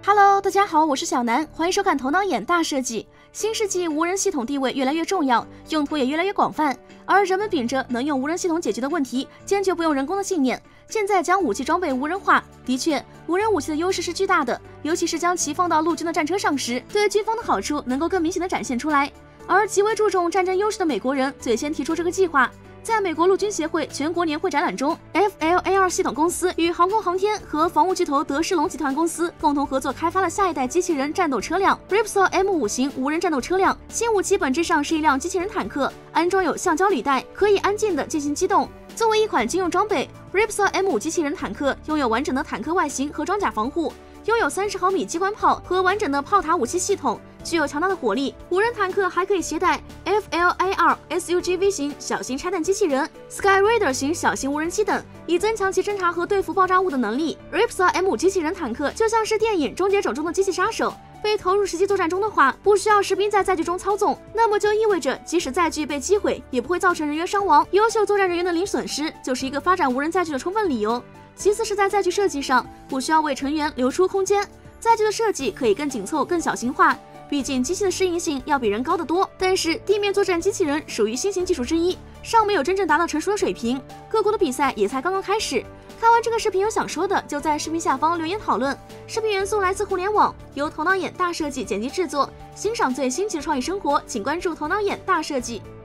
Hello， 大家好，我是小南，欢迎收看《头脑眼大设计》。新世纪无人系统地位越来越重要，用途也越来越广泛，而人们秉着能用无人系统解决的问题，坚决不用人工的信念，现在将武器装备无人化。的确，无人武器的优势是巨大的，尤其是将其放到陆军的战车上时，对军方的好处能够更明显的展现出来。而极为注重战争优势的美国人最先提出这个计划。在美国陆军协会全国年会展览中 ，FLAR 系统公司与航空航天和防务巨头德士隆集团公司共同合作开发了下一代机器人战斗车辆 Ripsaw M5型无人战斗车辆。新武器本质上是一辆机器人坦克，安装有橡胶履带，可以安静地进行机动。作为一款军用装备 ，Ripsaw M5机器人坦克拥有完整的坦克外形和装甲防护，拥有30毫米机关炮和完整的炮塔武器系统，具有强大的火力。无人坦克还可以携带 FLAR SUGV 型小型拆弹机器人、Skyraider 型小型无人机等，以增强其侦察和对付爆炸物的能力。Ripsaw M5机器人坦克就像是电影《终结者》中的机器杀手。被投入实际作战中的话，不需要士兵在载具中操纵，那么就意味着即使载具被击毁，也不会造成人员伤亡。优秀作战人员的零损失，就是一个发展无人载具的充分理由。其次是在载具设计上，不需要为成员留出空间，载具的设计可以更紧凑、更小型化。毕竟机器的适应性要比人高得多，但是地面作战机器人属于新型技术之一，尚没有真正达到成熟的水平。各国的比赛也才刚刚开始。看完这个视频有想说的，就在视频下方留言讨论。视频元素来自互联网，由头脑眼大设计剪辑制作。欣赏最新奇的创意生活，请关注头脑眼大设计。